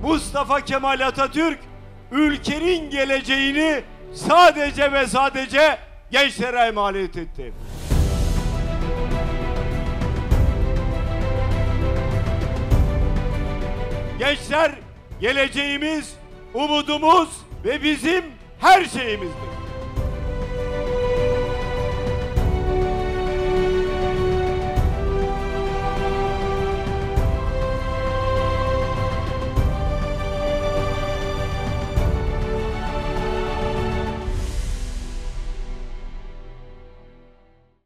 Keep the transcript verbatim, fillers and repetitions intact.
Mustafa Kemal Atatürk ülkenin geleceğini sadece ve sadece gençlere emanet etti. Gençler geleceğimiz, umudumuz ve bizim her şeyimizdir.